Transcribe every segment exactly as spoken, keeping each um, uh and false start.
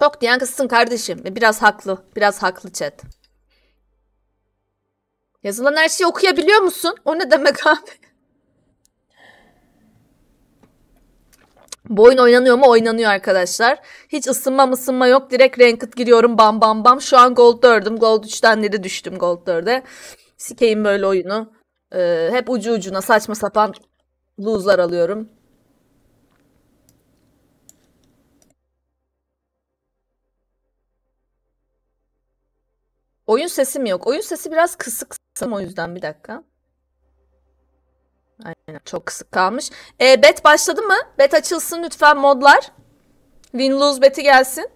Çok diyen kızsın kardeşim. Biraz haklı. Biraz haklı chat. Yazılan her şeyi okuyabiliyor musun? O ne demek abi? Bu oyun oynanıyor mu? Oynanıyor arkadaşlar. Hiç ısınma ısınma yok. Direkt ranked giriyorum. Bam bam bam. Şu an gold dördüm. Gold üçten de düştüm gold dörde. Sikeyim böyle oyunu. Ee, hep ucu ucuna saçma sapan lose'lar alıyorum. Oyun sesi mi yok? Oyun sesi biraz kısık o yüzden bir dakika. Aynen çok kısık kalmış. E, bet başladı mı? Bet açılsın lütfen modlar. Win lose beti gelsin.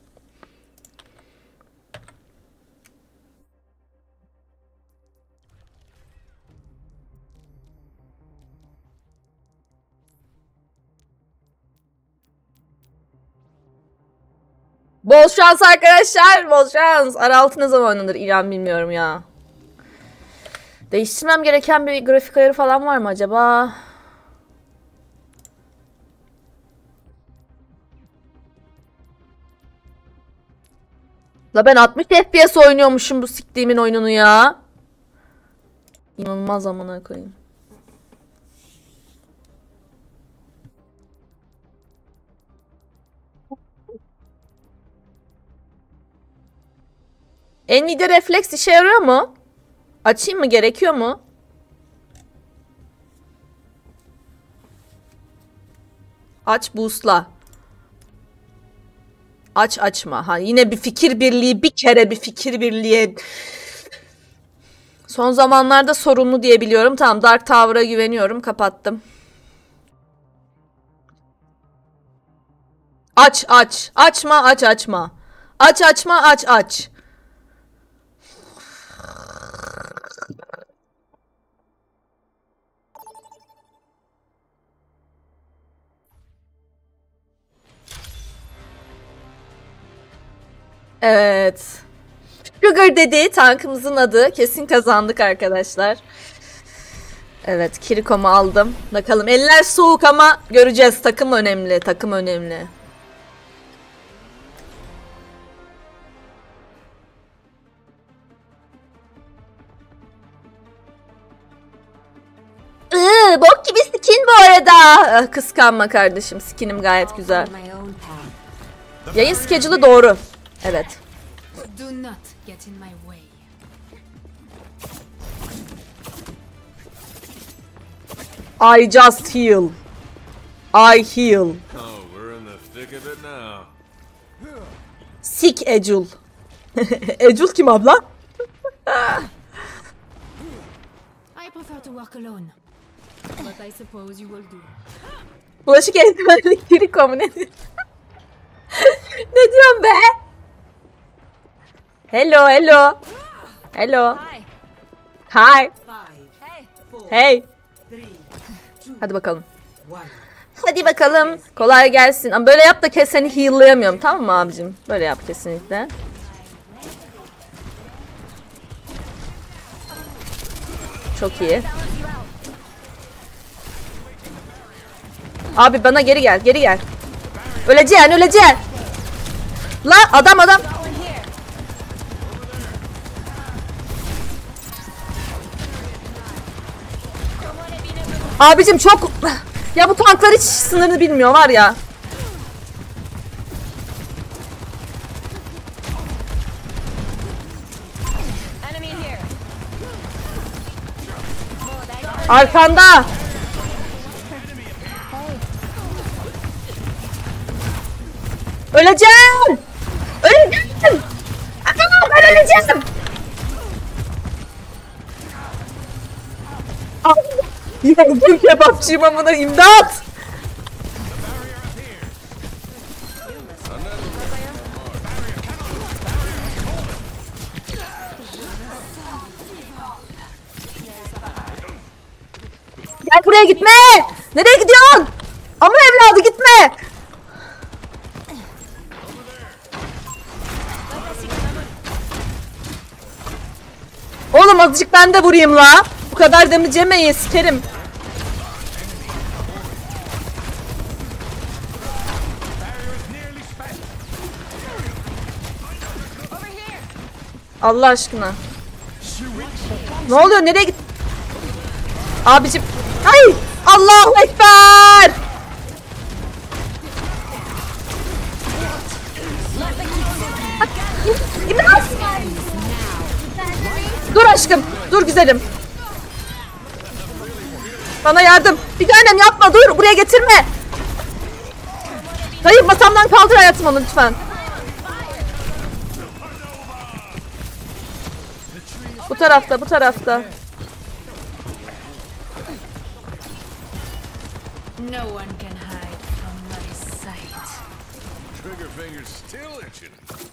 Bol şans arkadaşlar. Bol şans. Araltı ne zaman oynanır? İlan bilmiyorum ya. Değiştirmem gereken bir grafik ayarı falan var mı acaba? La ben altmış F P S oynuyormuşum bu siktiğimin oyununu ya. İnanılmaz amına koyayım. Nvidia Reflex işe yarıyor mu? Açayım mı? Gerekiyor mu? Aç boostla. Aç açma. Ha yine bir fikir birliği, bir kere bir fikir birliği. Son zamanlarda sorunlu diye biliyorum. Tamam, Dark Tower'a güveniyorum. Kapattım. Aç aç. Açma aç açma. Aç açma aç aç. Evet. Sugar dedi tankımızın adı. Kesin kazandık arkadaşlar. Evet, Kirikom'u aldım. Bakalım eller soğuk ama göreceğiz. Takım önemli. Takım önemli. Iıı, bok gibi skin bu arada. Kıskanma kardeşim. Skinim gayet güzel. Yayın schedule'ı doğru. Evet. I just heal. I heal. Sick Ecul. Ecul kim abla? I prefer to work alone. But I suppose you will do. Bulaşık eldivenlik Kirikom ne diyor? Ne diyorsun be? Hello, hello. Hello. Hi. Hey. Hadi bakalım. Hadi bakalım. Kolay gelsin. Ama böyle yap da kes seni heal'layamıyorum. Tamam mı abicim? Böyle yap kesinlikle. Çok iyi. Abi bana geri gel. Geri gel. Öleceksin, öleceksin. La adam adam. Abicim çok... Ya bu tanklar hiç sınırını bilmiyor var ya. Arkanda. Öleceğim. Öleceğim. Aa, ben öleceğim. Yandım kebapçıyım amına, imdat. Gel buraya, gitme. Nereye gidiyorsun? Ama evladı gitme. Oğlum azıcık ben de vurayım la. Bu kadar damage yemeyi sikerim. Allah aşkına. Ne oluyor? Nereye git? Abicim. Ay! Allahu Ekber! İmdat! Dur aşkım. Dur güzelim. Bana yardım. Bir tanem yapma. Dur. Buraya getirme. Hayır, masamdan kaldır hayatım onu lütfen. Bu tarafta, bu tarafta. No one can hide from my sight. Trigger finger's still itching.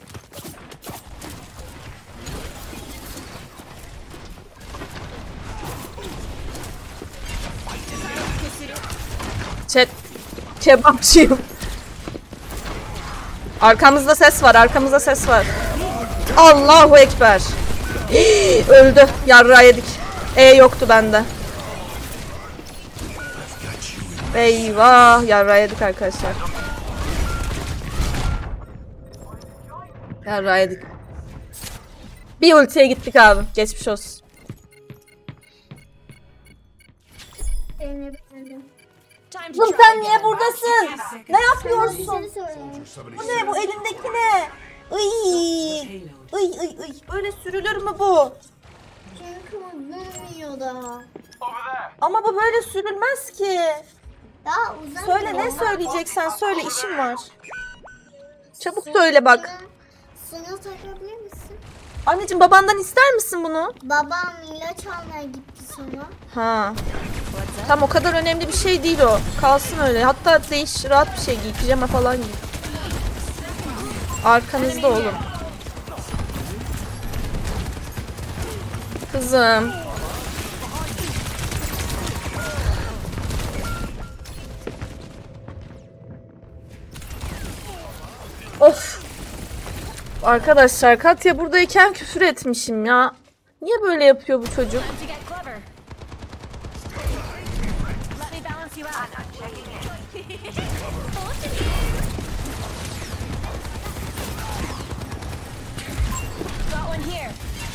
Chat. Kebapçıyım. Arkamızda ses var, arkamızda ses var. Allahu Ekber. Hii, öldü. Yarra yedik. E yoktu bende. Eyvah, yarra yedik arkadaşlar. Yarra yedik. Bir ultiye gittik abi. Geçmiş olsun. Time Kızım sen niye buradasın? Ne yapıyorsun? Bu ne? Bu elindeki ne? Iy. Iy iy iy. Böyle sürülür mü bu? Çünkü bulmuyor da. Ama bu böyle sürülmez ki. Daha uzak. Söyle, ne söyleyeceksen söyle, işim var. Çabuk söyle bak. Şunu takabilir misin? Anneciğim, babandan ister misin bunu? Babam ilaç almaya gitti sana. Ha. Tam o kadar önemli bir şey değil o. Kalsın öyle. Hatta değiş, rahat bir şey giy. Pijama falan giy. Arkanızda oğlum. Kızım. Of. Arkadaşlar, Katya buradayken küfür etmişim ya. Niye böyle yapıyor bu çocuk? to get clever. Let me balance you out. Got one here.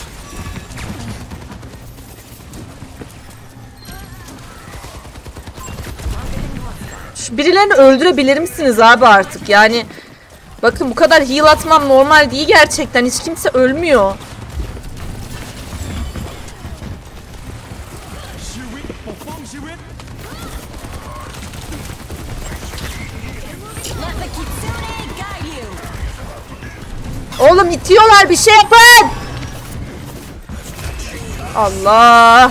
Şu birilerini öldürebilir misiniz abi artık? Yani bakın, bu kadar heal atmam normal değil gerçekten. Hiç kimse ölmüyor. Let the kitsune guide you. Oğlum itiyorlar, bir şey yapın. Allah.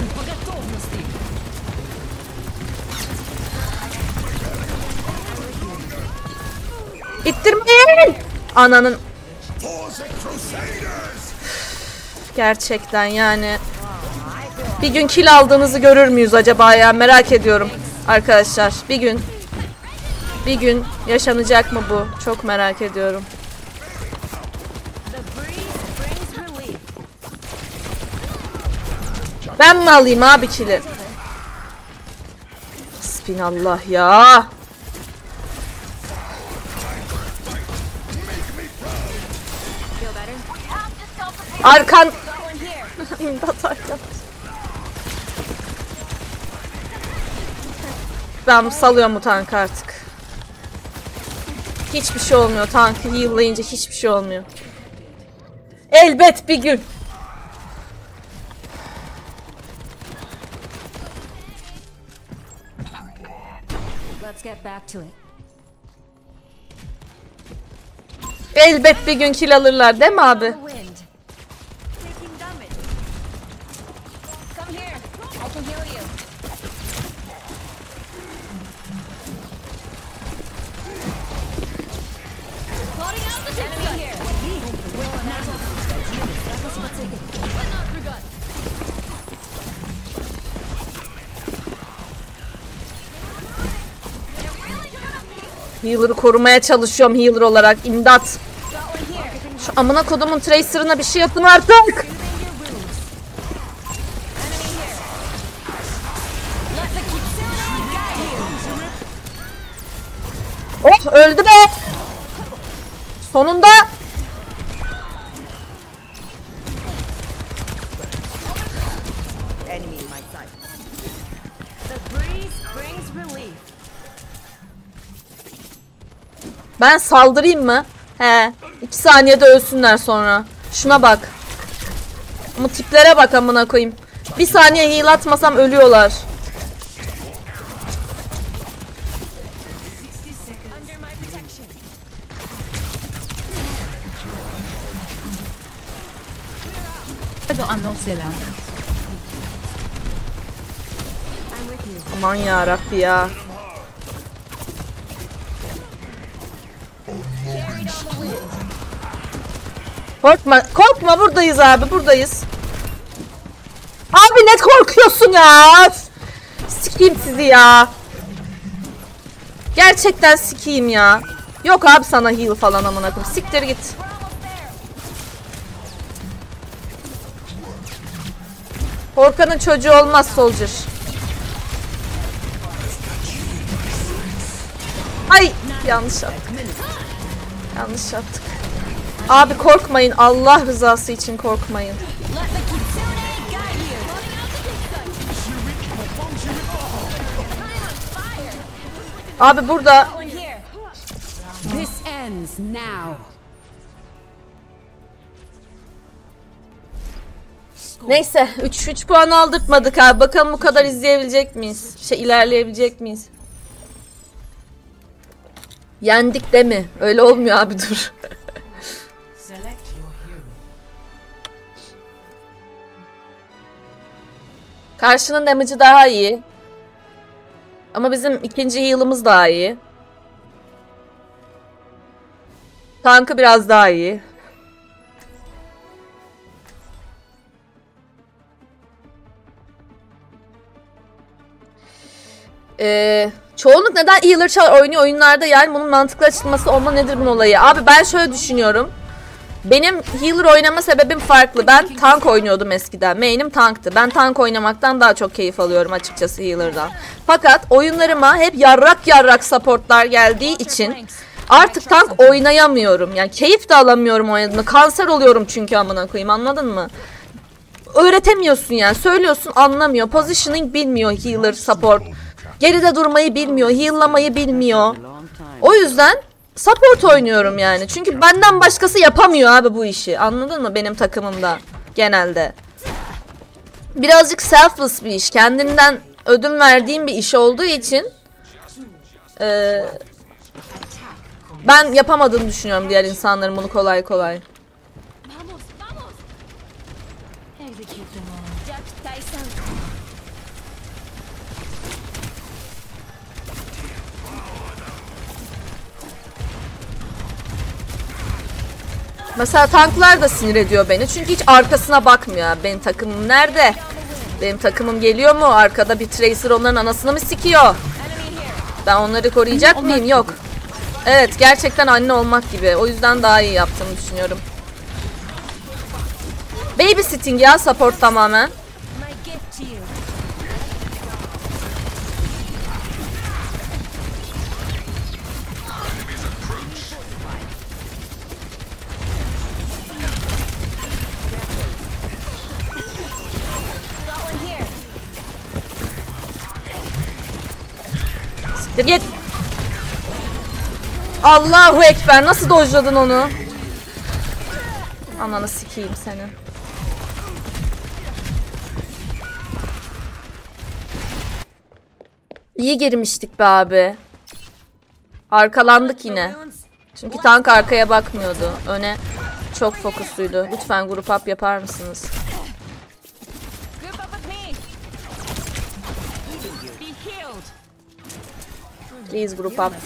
İttirmeyin. Ananın. Gerçekten yani. Bir gün kill aldığınızı görür müyüz acaba ya? Merak ediyorum arkadaşlar. Bir gün. Bir gün yaşanacak mı bu? Çok merak ediyorum. The breeze brings relief. Ben mi alayım abi kill'i? Hasbinallah ya. Feel better? Arkan. Got one here. İmdat arkan. Ben salıyorum bu tankı artık. Hiçbir şey olmuyor. Tankı heal'layınca hiçbir şey olmuyor. Elbet bir gün. Let's get back to it. Elbet bir gün kill alırlar değil mi abi? The wind. Taking damage. Come here. I can heal you. Plotting out the enemy here. Healer'ı korumaya çalışıyorum healer olarak. İmdat. Şu amına kodumun Tracer'ına bir şey yapın artık. Oh, öldü be. Sonunda. Ben saldırayım mı? He. iki saniyede ölsünler sonra. Şuna bak. Ama tiplere bak amına koyayım. Bir saniye heal atmasam ölüyorlar. Aman ya Rabbi ya. Korkma, korkma buradayız abi, buradayız. Abi ne korkuyorsun ya? Sikeyim sizi ya. Gerçekten sikeyim ya. Yok abi sana heal falan amına koyayım. Siktir git. Korkanın çocuğu olmaz Soldier. Ay yanlış yaptık. Yanlış yaptık. Abi korkmayın. Allah rızası için korkmayın. Abi burada This ends now. neyse üç üç puan aldırtmadık abi. Bakalım bu kadar izleyebilecek miyiz? Şey ilerleyebilecek miyiz? Yendik de mi? Öyle olmuyor abi dur. Karşının damage'ı daha iyi. Ama bizim ikinci heal'ımız daha iyi. Tankı biraz daha iyi. Ee, çoğunluk neden healer çar oynuyor oyunlarda, yani bunun mantıklı açıklaması olma nedir bunun olayı? Abi ben şöyle düşünüyorum. Benim healer oynama sebebim farklı. Ben tank oynuyordum eskiden. Main'im tanktı. Ben tank oynamaktan daha çok keyif alıyorum açıkçası healer'dan. Fakat oyunlarıma hep yarrak yarrak supportlar geldiği için artık tank oynayamıyorum. Yani keyif de alamıyorum oynadığımda. Kanser oluyorum çünkü amına koyayım, anladın mı? Öğretemiyorsun yani. Söylüyorsun anlamıyor. Positioning bilmiyor healer support. Geride durmayı bilmiyor. Heal'lamayı bilmiyor. O yüzden support oynuyorum yani. Çünkü benden başkası yapamıyor abi bu işi. Anladın mı benim takımımda genelde. Birazcık selfless bir iş. Kendimden ödün verdiğim bir iş olduğu için e, ben yapamadığını düşünüyorum diğer insanların bunu kolay kolay. Mesela tanklar da sinir ediyor beni. Çünkü hiç arkasına bakmıyor. Benim takımım nerede? Benim takımım geliyor mu? Arkada bir Tracer onların anasını mı sikiyor? Ben onları koruyacak mıyım? Yok. Evet, gerçekten anne olmak gibi. O yüzden daha iyi yaptığımı düşünüyorum. Babysitting ya, support tamamen. Git. Allahu Ekber, nasıl dojladın onu? Ananı sikeyim senin. İyi girmiştik be abi. Arkalandık yine. Çünkü tank arkaya bakmıyordu. Öne çok fokusluydu. Lütfen grup up yapar mısınız? Please group up.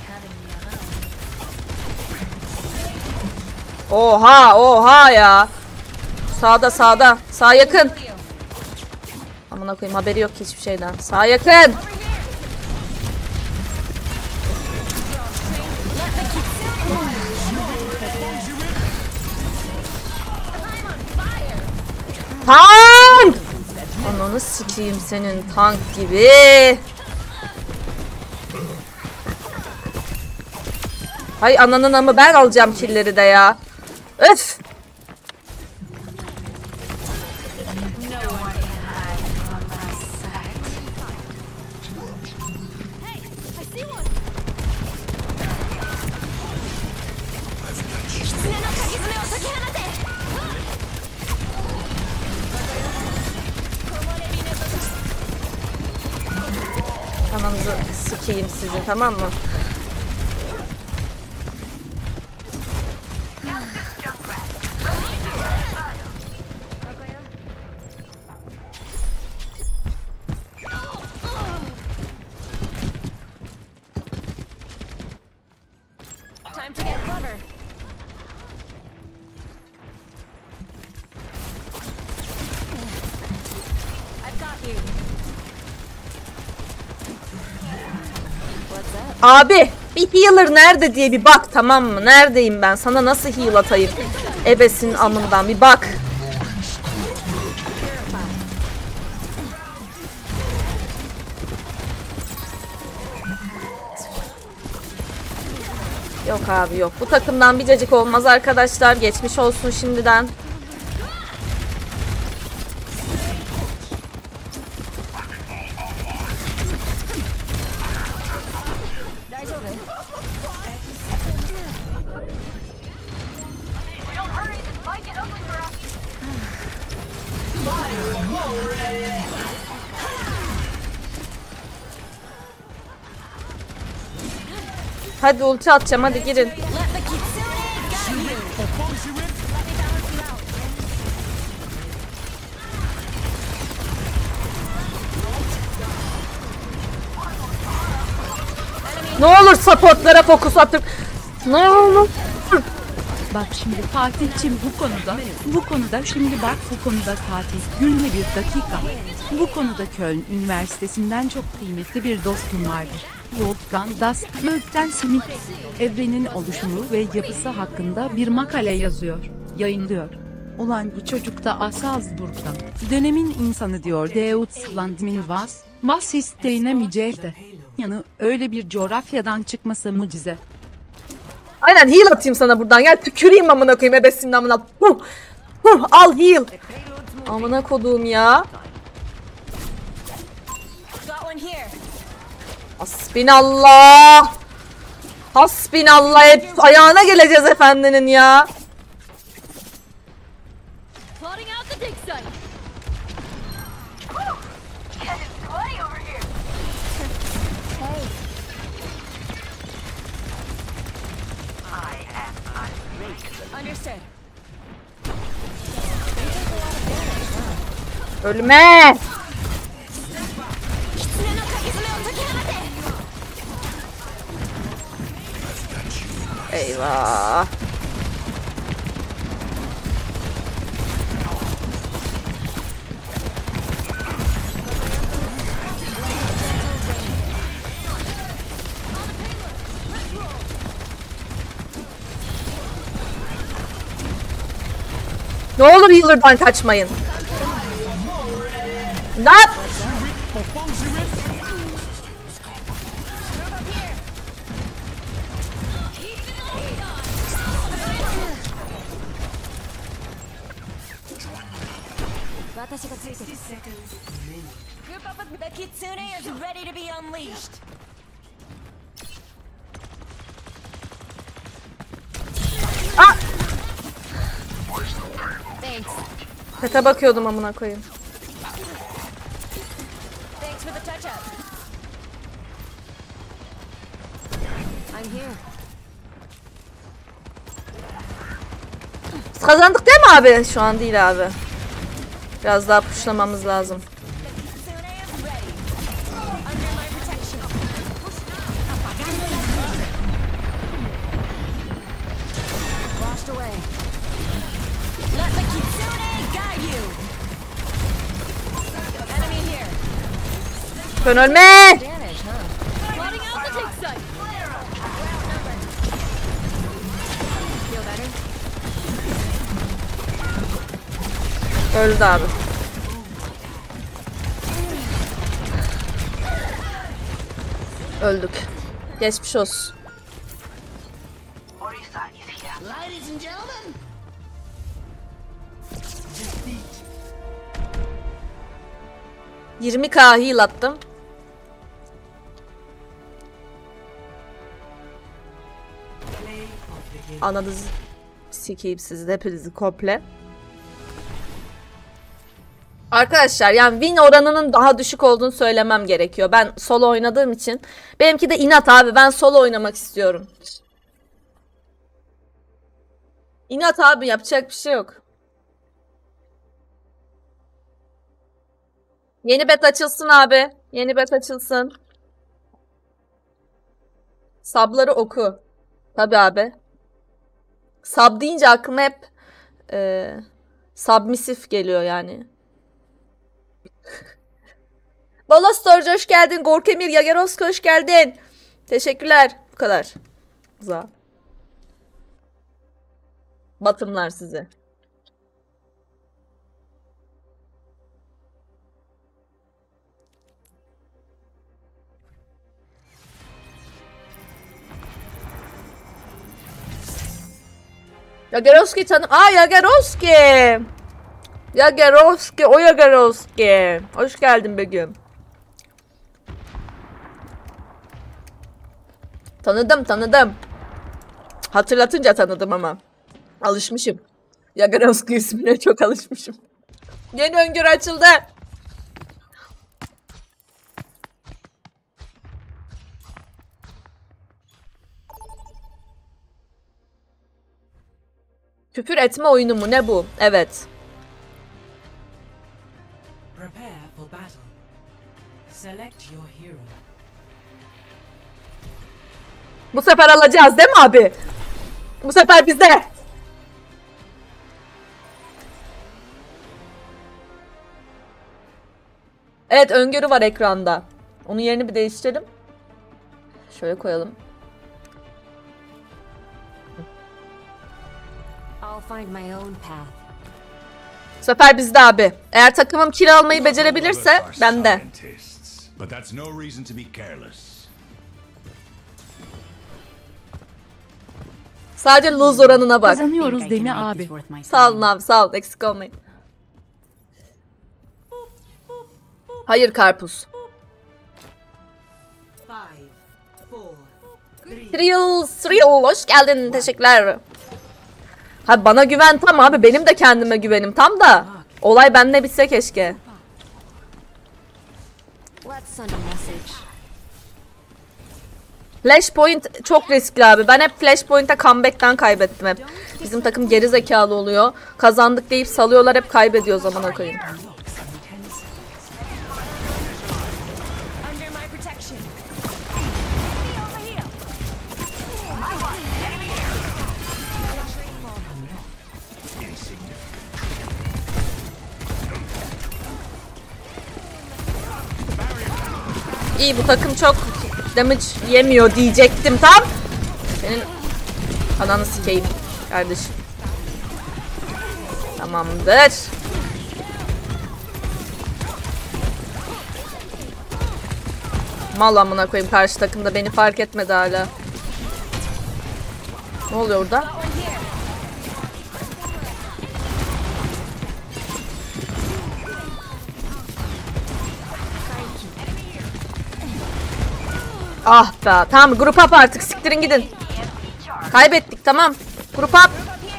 Oha oha ya. Sağda sağda. Sağ yakın. Amına koyayım, haberi yok ki hiçbir şeyden. Sağ yakın. Tank! Ananı sikeyim senin tank gibi. Hay ananın ama ben alacağım killeri de ya. Öf. sikeyim sizin, tamam mı? Time to get clever. I've got you. What's up? Abi bir healer nerede diye bir bak, tamam mı? Neredeyim ben? Sana nasıl heal atayım? Ebesin amından bir bak. Yok abi yok. Bu takımdan bir cacık olmaz arkadaşlar. Geçmiş olsun şimdiden. Hadi ulti atacağım, hadi girin. Let the kitsune guide you. Let me balance you out. Ne olur supportlara fokus atın. Ne olur. Bak şimdi Fatih'cim bu konuda, bu konuda şimdi bak bu konuda Fatih, gülme bir dakika. Bu konuda Köln Üniversitesi'nden çok kıymetli bir dostum vardır. Wolfgang Das Gökten Simit, evrenin oluşumu ve yapısı hakkında bir makale yazıyor, yayınlıyor. Ulan bu çocuk da Salzburg'dan, dönemin insanı diyor Deutschland'min was, was isteyemeyeceği de. Yani öyle bir coğrafyadan çıkması mucize. Aynen heal atayım sana buradan. Gel tüküreyim amına koyayım ebesinin amına. Huh. Huh. Al heal. Amına koduğum ya. Got one here. Hasbinallah. Hasbinallah, hep ayağına geleceğiz efendinin ya. Plotting out the dig site. Understood. Ölme. Eyvah. Ne olur healer'dan kaçmayın. Ne yap? Group up with the kitsune is ready to be unleashed. Ah! Thanks. Pete bakıyordum amına koyayım. Thanks for the touch up. I'm here. Biz kazandık değil mi abi? Şu an değil abi. Biraz daha pushlamamız lazım. Kitsune is ready. Under my protection. Washed away. Let the kitsune guide you. Enemy here. Ben ölme. Damage, huh? Plotting out the dig site. Feel better? Öldü abi. Öldük. Geçmiş olsun. Ladies and gentlemen, yirmi k heal attım. Ananızı sikeyim sizi hepinizi komple. Arkadaşlar yani win oranının daha düşük olduğunu söylemem gerekiyor. Ben solo oynadığım için. Benimki de inat abi. Ben solo oynamak istiyorum. İnat abi, yapacak bir şey yok. Yeni bet açılsın abi. Yeni bet açılsın. Sabları oku. Tabii abi. Sab deyince aklıma hep e, submisif geliyor yani. Bala Storage hoş geldin. Gorkemir Yagerovsk hoş geldin. Teşekkürler. Bu kadar. Güzel. Batımlar size. Yagerovski tanım. Aa Yagerovski. Yagerovski, o Yagerovski. Hoş geldin Begüm. Tanıdım, tanıdım. Hatırlatınca tanıdım ama. Alışmışım. Yagerovski ismine çok alışmışım. Yeni öngörü açıldı. Küfür etme oyunu mu? Ne bu? Evet. Prepare for battle. Select your hero. Bu sefer alacağız değil mi abi? Bu sefer bizde. Evet, öngörü var ekranda. Onun yerini bir değiştirelim. Şöyle koyalım. I'll find my own path. Bu sefer bizde abi. Eğer takımım kill almayı becerebilirse bende. But that's no reason to be careless. Sadece lose oranına bak. Kazanıyoruz değil mi abi? Sağ olun abi, sağ olun. Eksik olmayın. Hayır karpuz. Five, four, three, Thrill, Thrill hoş geldin. Teşekkürler. Ha bana güven tam abi. Benim de kendime güvenim tam da. Olay bende bitse keşke. Let's send a message. Flashpoint çok riskli abi. Ben hep Flashpoint'e comeback'ten kaybettim hep. Bizim takım geri zekalı oluyor. Kazandık deyip salıyorlar, hep kaybediyor zamana koyayım. Under my protection. İyi, bu takım çok damage yemiyor diyecektim tam. Senin ananı sikeyim kardeşim. Tamamdır. Mal amına koyayım, karşı takımda beni fark etmedi hala. Ne oluyor orada? Ah be. Tamam, grup up artık. Siktirin gidin. Kaybettik, tamam. Grup up.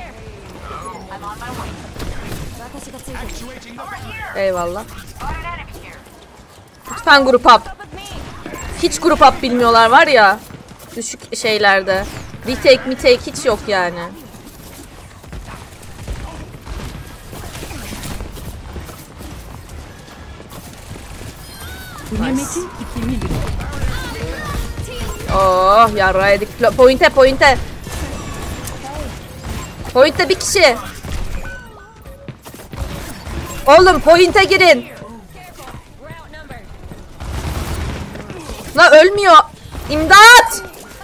Eyvallah. Lütfen grup up. Hiç grup up bilmiyorlar var ya. Düşük şeylerde. Retake mi take hiç yok yani. Mehmet'in iki milyon. Oh yarra yedik. Pointe pointe. Pointe bir kişi. Oğlum pointe girin. La ölmüyor. İmdat.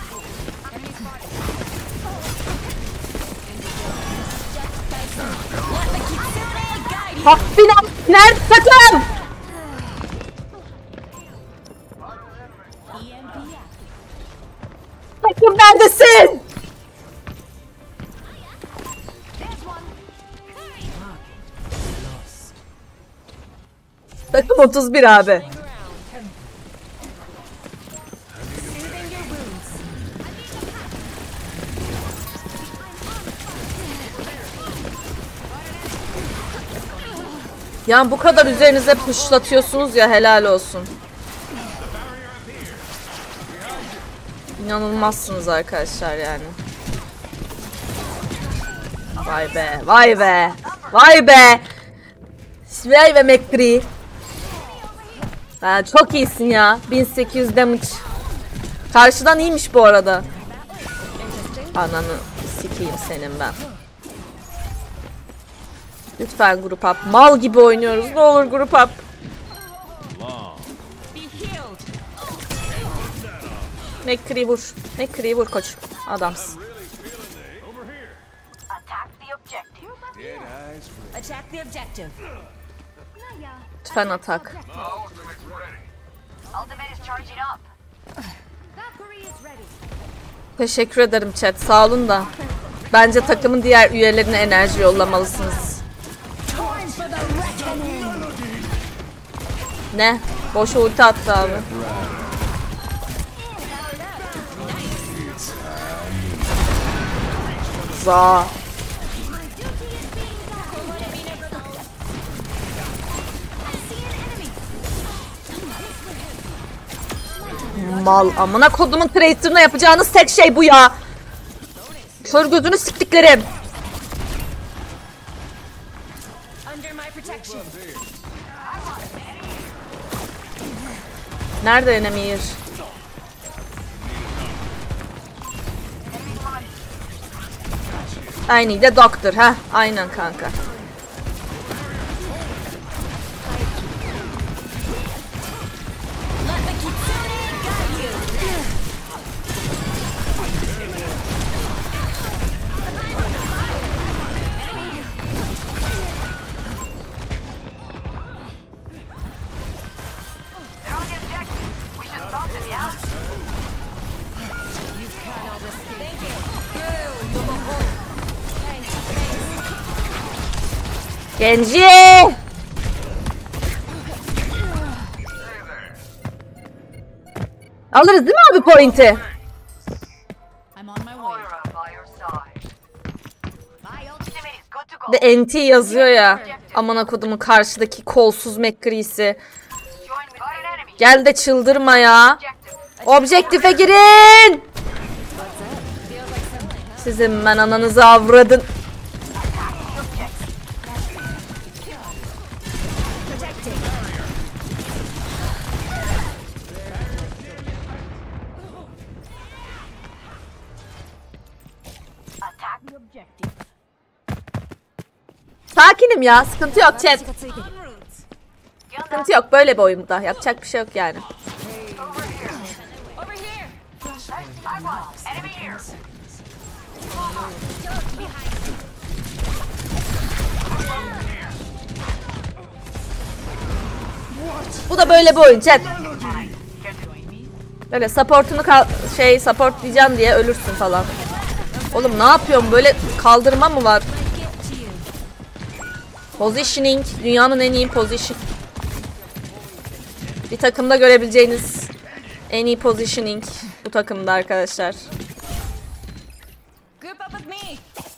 Hakkına nerede takım? Takım neredesin? Takım otuz bir abi. Yani bu kadar üzerinize puşlatıyorsunuz ya, helal olsun. İnanılmazsınız arkadaşlar yani. Vay be, vay be, vay be. Vay be McCree. Ha, çok iyisin ya. bin sekiz yüz damage. Karşıdan iyiymiş bu arada. Ananı sikeyim senin ben. Lütfen grup up. Mal gibi oynuyoruz. Ne olur grup up. McCree vur. McCree vur koç. Adamsın. Attack the objective. Lütfen atak. Teşekkür ederim chat. Sağ olun da. Bence takımın diğer üyelerine enerji yollamalısınız. Ne? Boşa ulti attı abi. Za. Mal, amına kodumun Tracer'ına yapacağınız tek şey bu ya. Kör gözünü siktiklerim. Nerede Enemir? Aynı de doktor ha, aynen kanka. Genji! Alırız değil mi abi point'i? I'm on my way. De N T yazıyor ya. Amına kodumun karşıdaki kolsuz McCree'si. Gel de çıldırma ya. Objektife girin! Sizin ben ananızı avradın. Sakinim ya, sıkıntı yok chat. Sıkıntı yok böyle bir oyunda. Yapacak bir şey yok yani. Bu da böyle bir oyun chat. Böyle support'unu kal şey support diyeceğim diye ölürsün falan. Oğlum ne yapıyorum, böyle kaldırma mı var? Positioning, dünyanın en iyi position. Bir takımda görebileceğiniz en iyi positioning bu takımda arkadaşlar. Group up with me.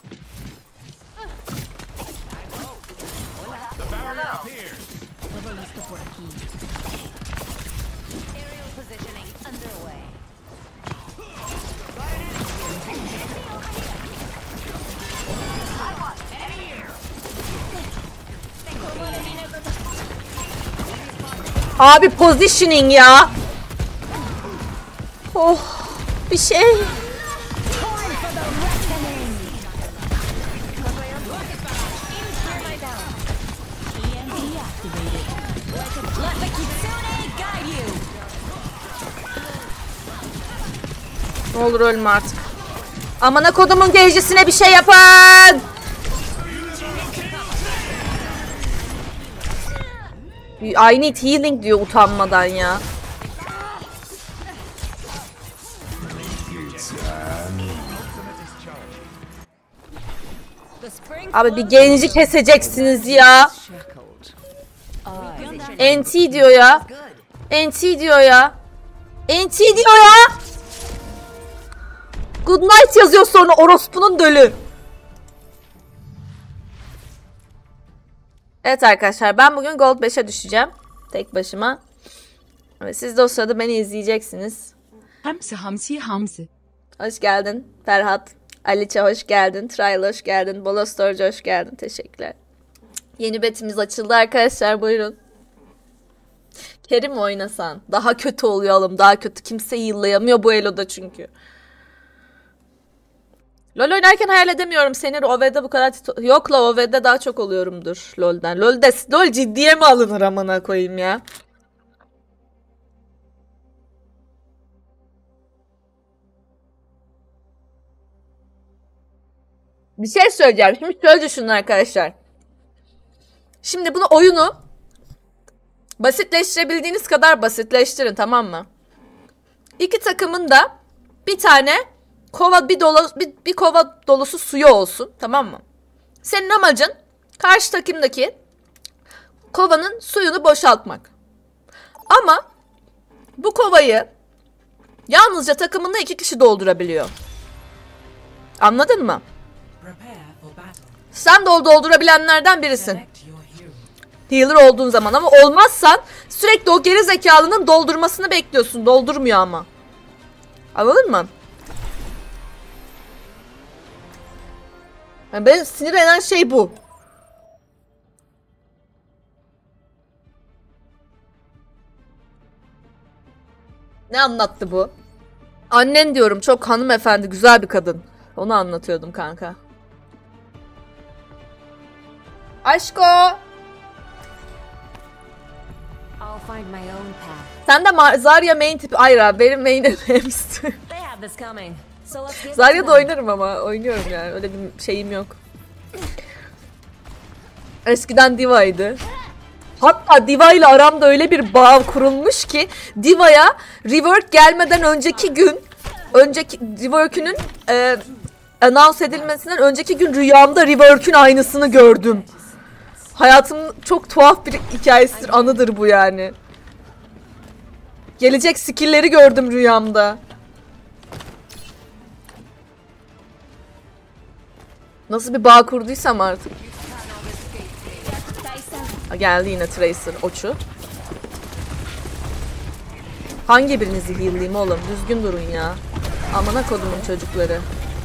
Aerial positioning underway. Abi positioning ya. Oh, bir şey. Ne olur ölme artık. Amına kodumun geycisine bir şey yapın. I need healing diyor utanmadan ya. Abi bir genci keseceksiniz ya. N T diyor ya. N T diyor ya. N T diyor ya. Good night yazıyor sonra orospunun dölü. Evet arkadaşlar, ben bugün Gold beşe düşeceğim. Tek başıma. Ve siz de o sırada beni izleyeceksiniz. Hamsi hamsi hamsi. Hoş geldin Ferhat. Aliçe hoş geldin. Trial hoş geldin. Bolo Storage hoş geldin. Teşekkürler. Yeni betimiz açıldı arkadaşlar, buyurun. Kerim oynasan. Daha kötü oluyor oğlum, daha kötü. Kimse yıllayamıyor bu eloda çünkü. LoL oynarken hayal edemiyorum seni O V'de bu kadar... Yok la, O V'de daha çok oluyorumdur LoL'den. LoL'de, LoL ciddiye mi alınır amına koyayım ya? Bir şey söyleyeceğim. Şimdi şöyle düşünün arkadaşlar. Şimdi bunu, oyunu basitleştirebildiğiniz kadar basitleştirin, tamam mı? İki takımın da bir tane kova bir dolu bir, bir kova dolusu suyu olsun, tamam mı? Senin amacın karşı takımdaki kovanın suyunu boşaltmak. Ama bu kovayı yalnızca takımında iki kişi doldurabiliyor. Anladın mı? Sen de o doldurabilenlerden birisin. Healer olduğun zaman, ama olmazsan sürekli o geri zekalının doldurmasını bekliyorsun. Doldurmuyor ama. Anladın mı? Yani beni sinir eden şey bu. Ne anlattı bu? Annen diyorum, çok hanımefendi, güzel bir kadın. Onu anlatıyordum kanka. Aşko. I'll find my own path. Sen de Ma- Zarya main tipi. Hayır abi, benim main'im hamster. They have this coming. So let's get Zarya'da oynarım ama oynuyorum yani. Öyle bir şeyim yok. Eskiden Diva'ydı. Hatta Diva ile aramda öyle bir bağ kurulmuş ki Diva'ya rework gelmeden önceki gün, önceki rework'ünün e, announce edilmesinden önceki gün rüyamda rework'ün aynısını gördüm. Hayatımın çok tuhaf bir hikayesidir, anıdır bu yani. Gelecek skill'leri gördüm rüyamda. Nasıl bir bağ kurduysam artık. Ha, geldi yine Tracer oçu. Hangi birinizi heal'layayım oğlum? Düzgün durun ya. Amına kodumun çocukları.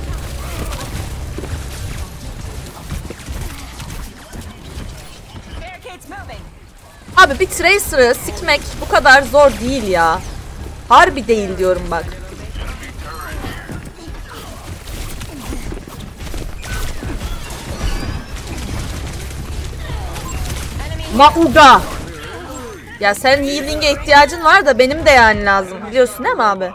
Abi bir Tracer'ı sikmek bu kadar zor değil ya. Harbi değil diyorum bak. Mauga. Ya sen healing'e ihtiyacın var da benim de yani lazım. Biliyorsun değil mi abi?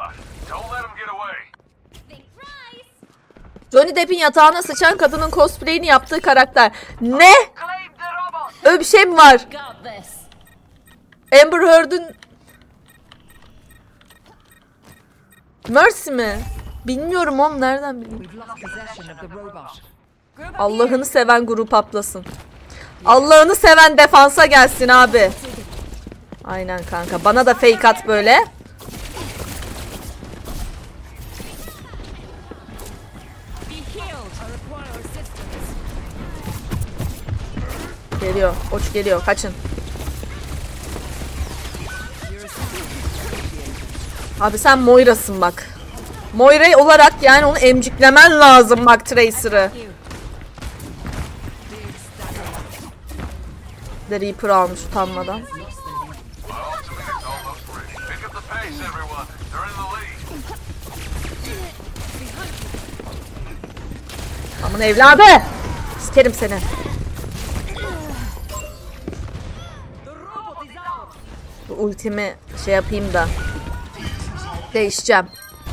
Johnny Depp'in yatağına sıçan kadının cosplay'ini yaptığı karakter. Ne? Öyle bir şey mi var? Amber Heard'ün... Mercy mi? Bilmiyorum oğlum, nereden bileyim? Allah'ını seven grup aplasın. Allah'ını seven defansa gelsin abi. Aynen kanka. Bana da fake at böyle. Geliyor. Oç geliyor. Kaçın. Abi sen Moira'sın bak. Moira olarak yani onu emciklemen lazım bak Tracer'ı. The Reaper almış utanmadan. Aman evladı. Sikerim seni. Bu ultimi şey yapayım da değişeceğim.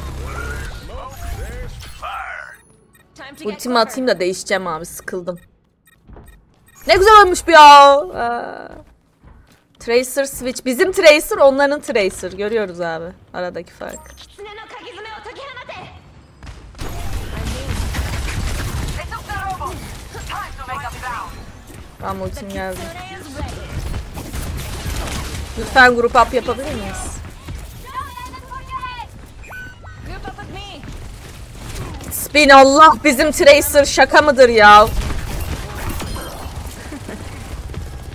Ultimi atayım da değişeceğim abi, sıkıldım. Ne güzel olmuş bu ya. Aa. Tracer switch. Bizim Tracer, onların Tracer. Görüyoruz abi aradaki fark. Tamam, ultim geldi. Lütfen grup up yapabilir miyiz? Spin, Allah, bizim Tracer şaka mıdır ya?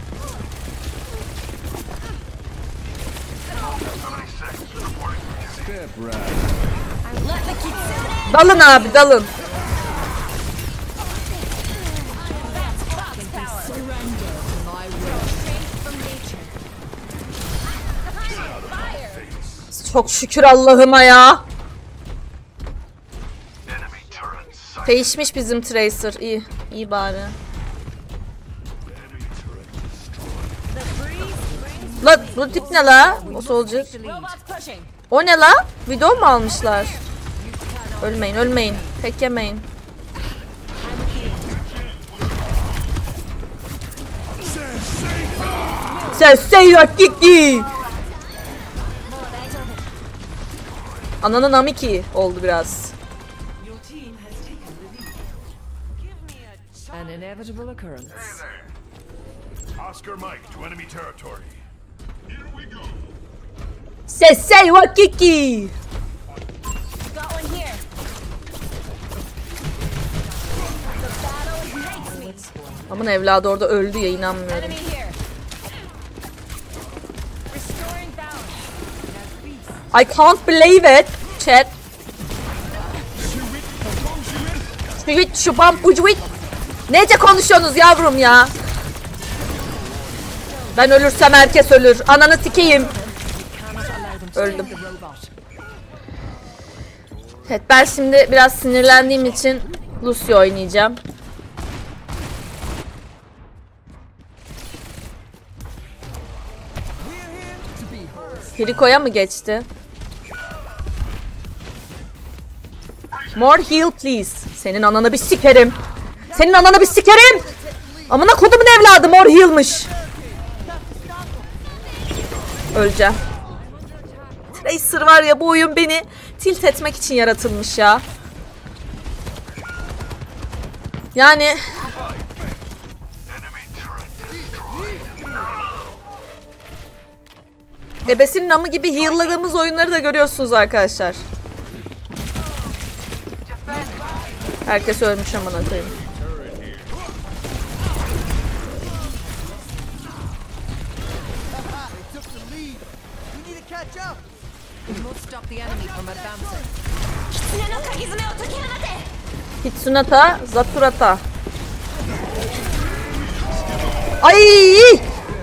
Dalın abi dalın. Çok şükür Allah'ıma ya. Değişmiş bizim Tracer. İyi. İyi bari. La bu tip ne la? O soldier. O ne la? Video mu almışlar? Ölmeyin ölmeyin. Tek yemeyin. Sensei Kiki. Ananın amiki oldu biraz. An inevitable occurrence. Oscar Mike to enemy territory. Here we go. Sensei Kiki. Got one here. The battle makes me. Aman evladı orada öldü ya, inanmıyorum. Enemy here. Restoring balance. I can't believe it. Chat. Şu şu bam ucuit. Nece konuşuyorsunuz yavrum ya? Ben ölürsem herkes ölür. Ananı sikeyim. Öldüm. Evet, ben şimdi biraz sinirlendiğim için Lucio oynayacağım. Kiriko'ya mı geçti? More heal please. Senin ananı bir sikerim. Senin ananı bir sikerim. Amına kodumun evladı, more heal'mış. Öleceğim. Tracer var ya, bu oyun beni tilt etmek için yaratılmış ya. Yani ebesinin amı gibi heal'ladığımız oyunları da görüyorsunuz arkadaşlar. Herkes ölmüş amına koyayım. Hitsunata Zaturata. Ay!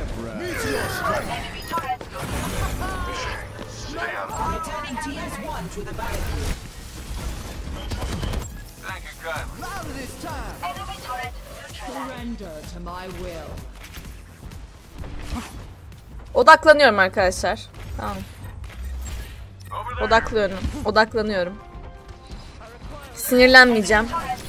Odaklanıyorum arkadaşlar. Tamam. Odaklıyorum. Odaklanıyorum. Sinirlenmeyeceğim.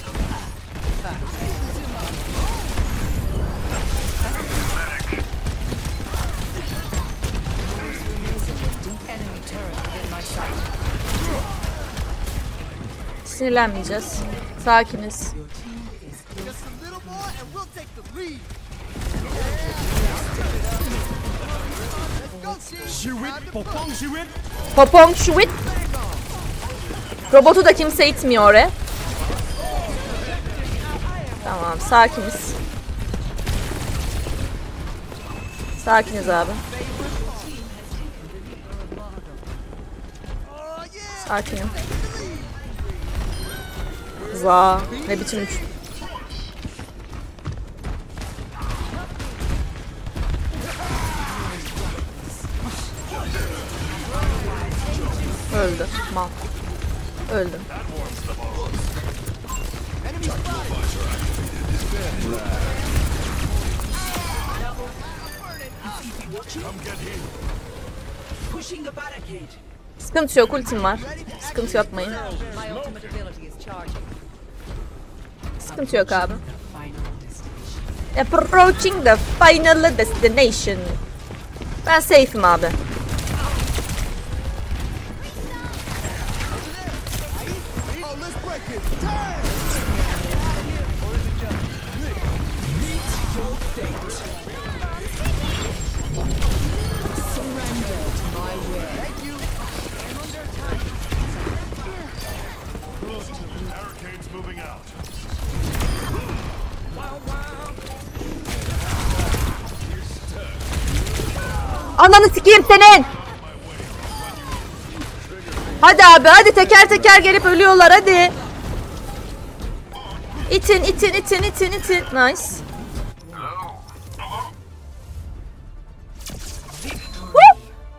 Sinirlenmeyeceğiz. Sakiniz. Popong şuit. Robotu da kimse itmiyor oraya. Tamam, sakiniz. Sakiniz abi. Sakinim. Za, ne biçim üç. Öldü. Mal. Öldüm. Sıkıntı yok, ultim var. Sıkıntı yapmayın. Sıkıntı yok abi. Approaching the final destination. Ben safe'im abi. Ananı sikeyim senin. Hadi abi, hadi teker teker gelip ölüyorlar hadi. İtin itin itin itin itin. Nice. Woo!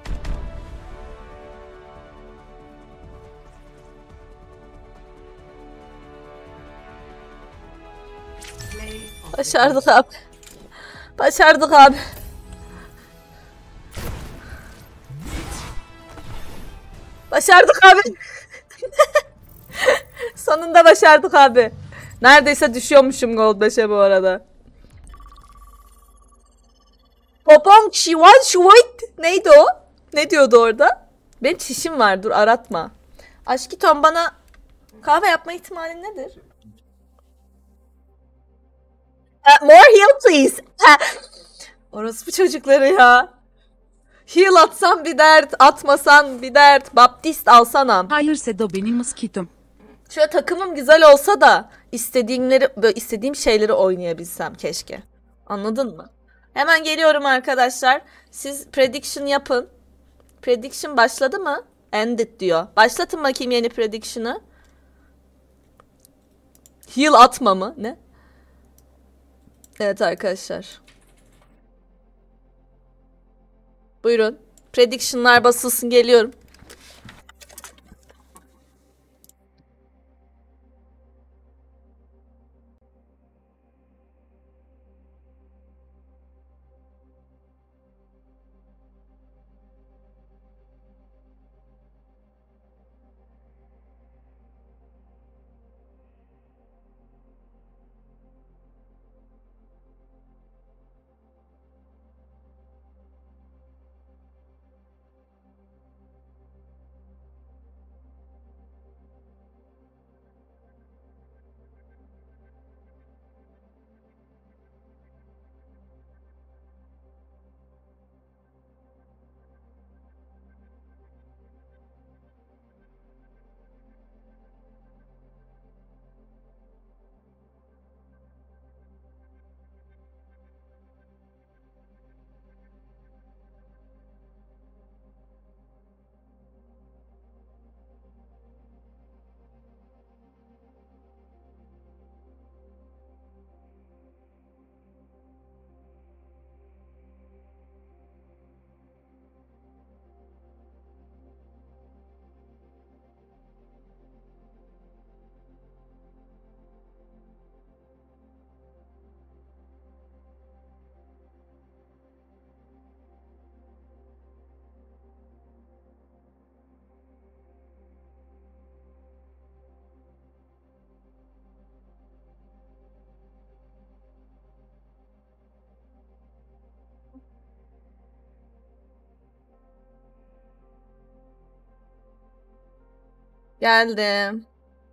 Başardık abi. Başardık abi. Başardık abi. Sonunda başardık abi. Neredeyse düşüyormuşum Gold beşe bu arada. Popong şivan şuvayt. Neydi o? Ne diyordu orada? Benim çişim var, dur aratma. Aşkiton bana kahve yapma ihtimalin nedir? Uh, more heal please. Uh, orospu çocukları ya. Heal atsan bir dert, atmasan bir dert. Baptist alsana. Hayır Sedo benim mıskitom. Şöyle takımım güzel olsa da istediğimleri, böyle istediğim şeyleri oynayabilsem keşke. Anladın mı? Hemen geliyorum arkadaşlar. Siz prediction yapın. Prediction başladı mı? Ended diyor. Başlatın bakayım yeni prediction'ı. Heal atma mı? Ne? Evet arkadaşlar. Buyurun. Prediction'lar basılsın, geliyorum. Geldim.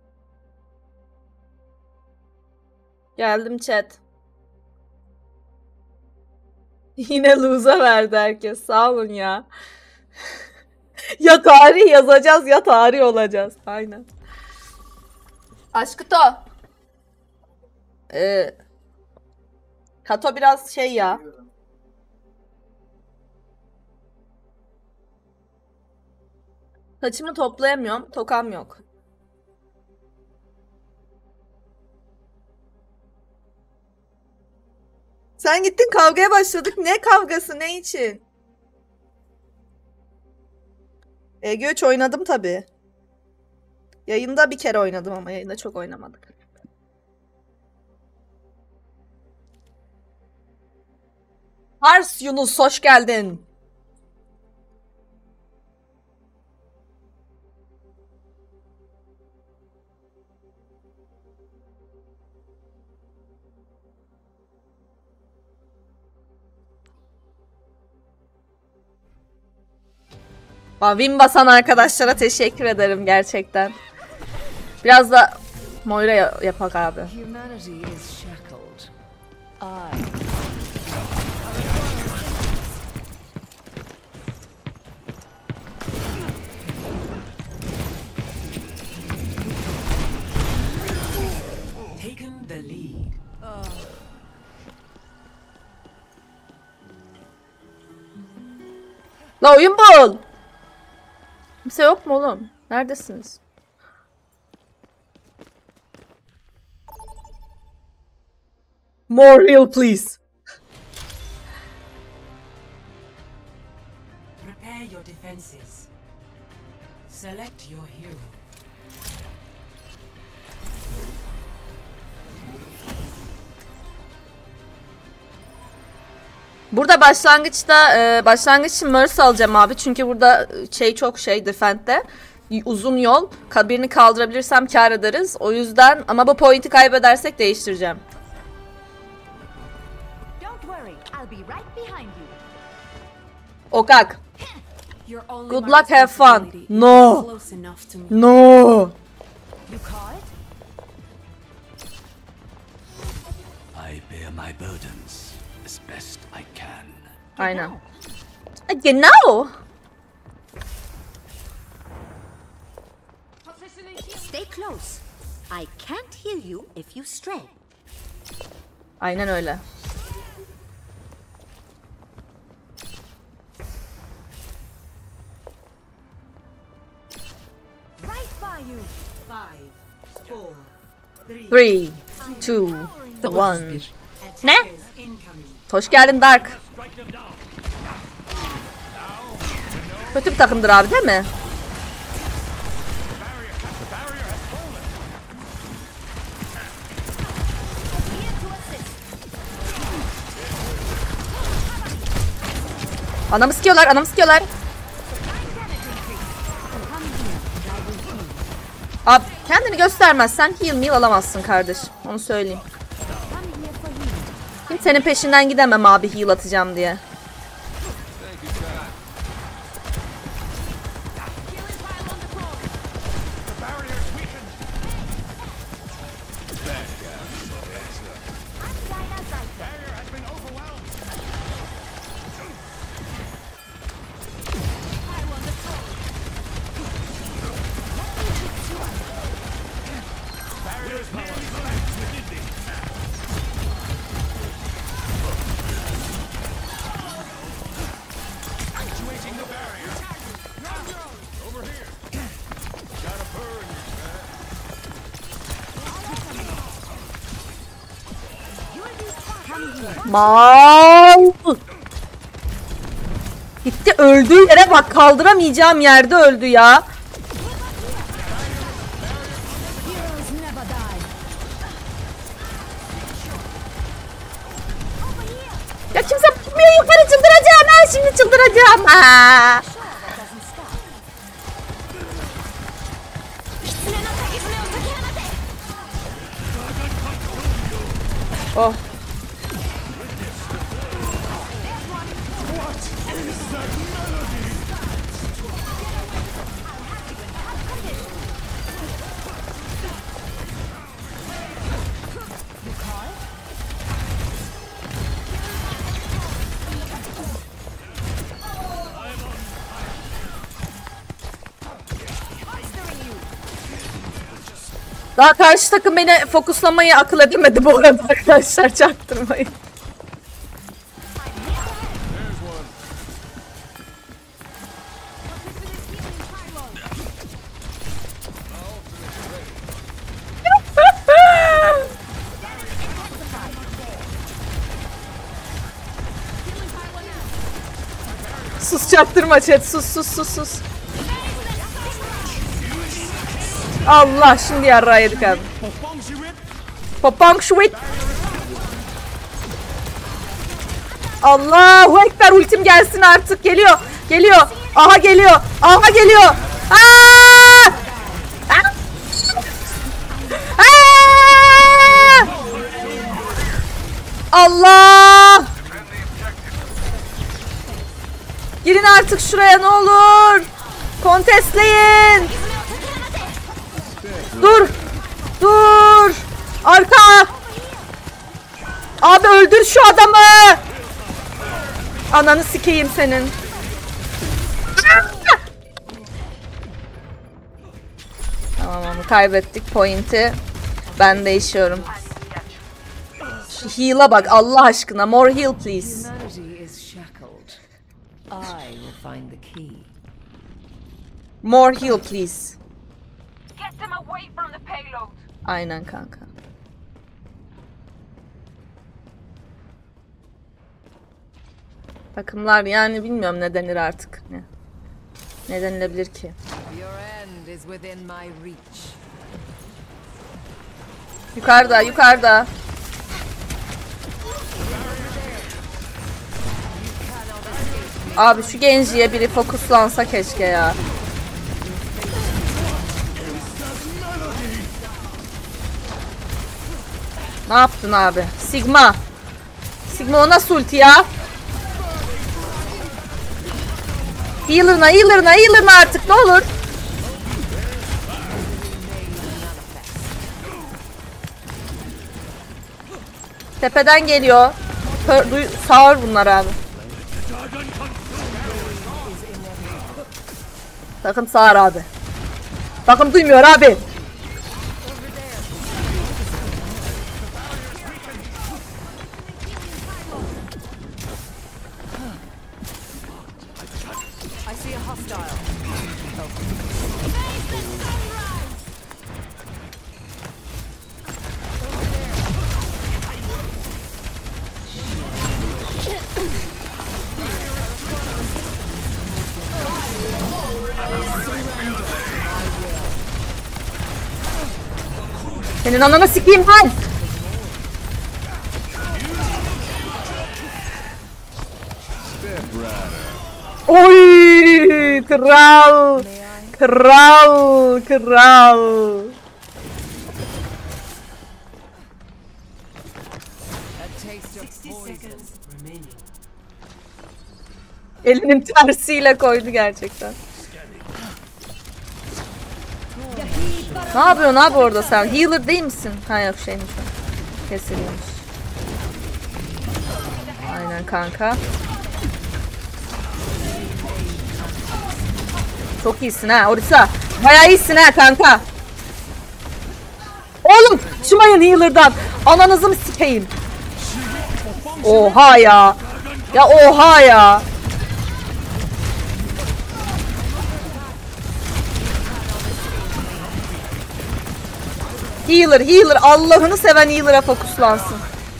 Geldim chat. Yine lose'a verdi herkes. Sağ olun ya. Ya tarih yazacağız ya tarih olacağız. Aynen. Aşkıto. Ee, Kato biraz şey ya. Saçımı toplayamıyorum. Tokam yok. Sen gittin kavgaya başladık. Ne kavgası? Ne için? E G üç oynadım tabii. Yayında bir kere oynadım ama yayında çok oynamadık. Hars Yunus hoş geldin. Win basan arkadaşlara teşekkür ederim gerçekten. Biraz da Moira yapak abi. Taken the lead. La oyun bul. Kimse yok mu oğlum? Neredesiniz? More heal please. Prepare your defenses. Select your hero. Burada başlangıçta e, başlangıç için Mercy alacağım abi. Çünkü burada şey çok şey defend'de. Uzun yol. Birini kaldırabilirsem kar ederiz. O yüzden ama bu point'i kaybedersek değiştireceğim. Okak. Good luck, have fun. No. No. I bear my burdens as best I can. Aynen. Genau. Stay close. I can't heal you if you stray. Aynen öyle. Right by you. Five, four, three, Three, two, one. Ne? incoming. Hoş geldin Dark. Kötü bir takımdır abi değil mi? Anamı sıkıyorlar, anamı sıkıyorlar. Abi kendini göstermezsen heal meal alamazsın kardeş. Onu söyleyeyim. Kimsenin peşinden gidemem abi heal atacağım diye. Mal. Gitti öldüğü yere bak, kaldıramayacağım yerde öldü ya. Ya kimse bakmıyor yukarı, çıldıracağım ha, şimdi çıldıracağım ha. Oh. Daha karşı takım beni fokuslamayı akıl edemedi bu arada arkadaşlar, çaktırmayın. Sus, çaktırma chat, sus sus sus sus. Allah, şimdi yarrağı yedik abi. Popong şuit. Allahu Ekber, ultim gelsin artık, geliyor geliyor, aha geliyor, aha geliyor. Aa! Aa! Aa! Allah! Girin artık şuraya ne olur. Kontestleyin. Dur. Dur. Arka. Abi öldür şu adamı. Ananı sikeyim senin. Tamam, onu kaybettik pointi. Ben değişiyorum. Şu heal'a bak Allah aşkına. More heal please. More heal please. Aynen kanka. Takımlar yani bilmiyorum ne denir artık. Ne, ne denilebilir ki? Yukarıda, yukarıda. Abi şu genciye biri fokuslansa keşke ya. Ne yaptın abi? Sigma. Sigma o nasıl ulti ya? Healer'ına, healer'ına, healer'ına artık ne olur. Tepeden geliyor. Sağır bunlar abi. Takım sağır abi. Takım duymuyor abi. Senin ananı sikeyim ben. Oy kral. Kral, kral. Elinin tersiyle koydu gerçekten. Ne yapıyorsun abi orada sen? Healer değil misin? Ha yok şeymiş o. Kesilmiş. Aynen kanka. Çok iyisin ha Orisa. Bayağı iyisin ha kanka. Oğlum çıkmayın healer'dan. Ananızı mı sikeyim? Oha ya. Ya oha ya. Healer, healer. Allah'ını seven healer'a fokuslansın.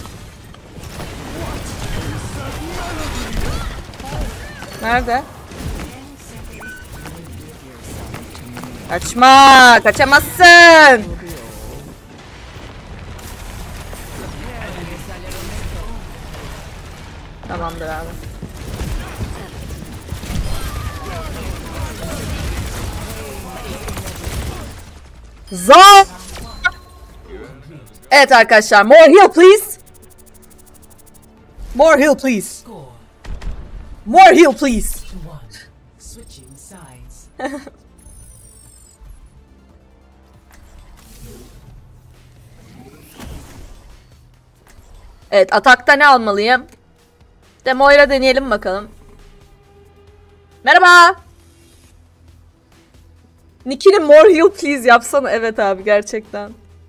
Nerede? Kaçma, kaçamazsın. Tamamdır abi. Zaa. Evet arkadaşlar, more heal please. More heal please. More heal please. Evet, atakta ne almalıyım? De Moira deneyelim bakalım. Merhaba. Nikki'nin more heal please yapsana. Evet abi gerçekten.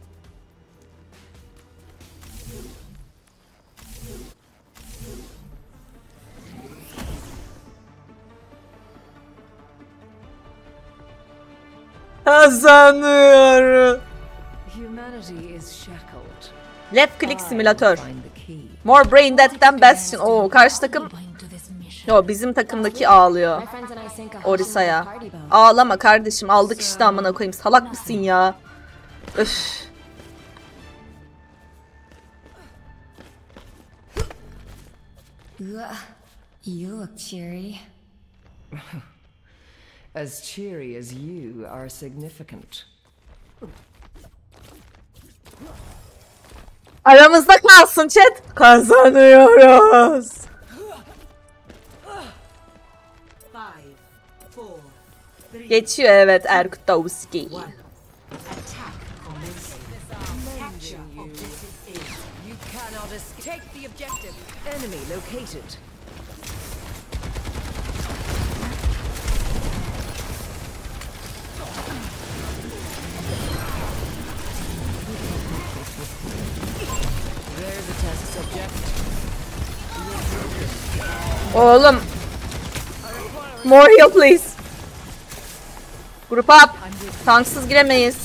Kazanıyorum. Left click simülatör. More brain dead'den Bastion. Oo karşı takım. Yo bizim takımdaki ağlıyor. Orisa'ya. Ağlama kardeşim, aldık işte amına koyayım. Salak mısın ya? Öf. You look cheery. As cheery as you are significant. Aramızda kalsın chat. Kazanıyoruz. Geçiyor evet Erkutowski. Oğlum. More heal please. Group up. Tanksız giremeyiz.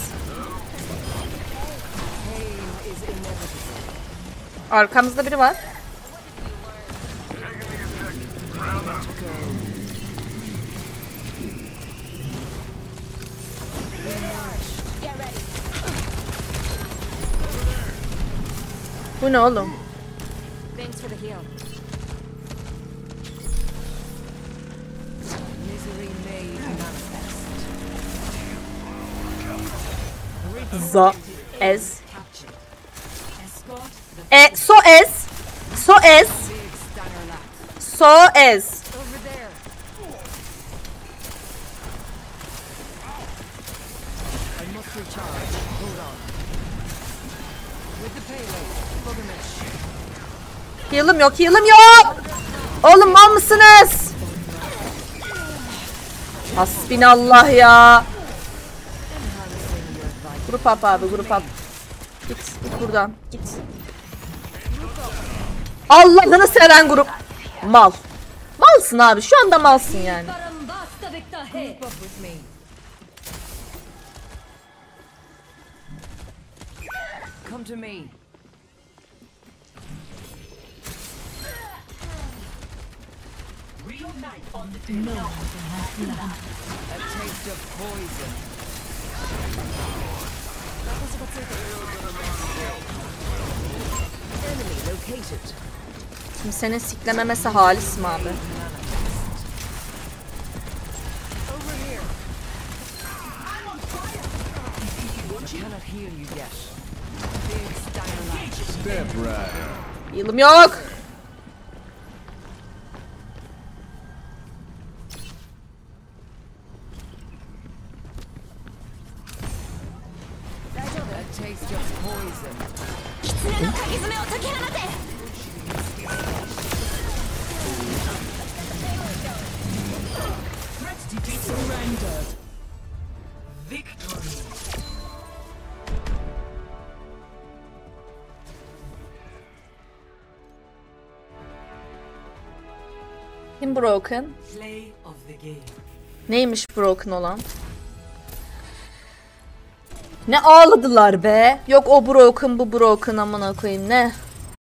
Arkamızda biri var. Bu ne oğlum? Thanks for the heal. Misery made manifest. Za. Ez. E. So ez. So ez. So ez. Over there. I must recharge. Hold on. With the payload. For the mesh. Heal'ım yok, heal'ım yok. Oğlum mal mısınız? Hasbinallah ya. Grup up abi, grup up. Git, git buradan, git. Allah'ını seven grup. Mal. Malsın abi, şu anda malsın yani. Group up with me. Come to me. A taste of poison. Enemy located. Kimsenin siklememesi halis mi abi? Over here. Cannot heal you yet. Big Steiner Step right. Heal'ım yok. A taste of poison. Surrendered. Victory. Kim broken? Play of the game. Neymiş broken olan? Ne ağladılar be? Yok o broken, bu broken, amına koyayım ne?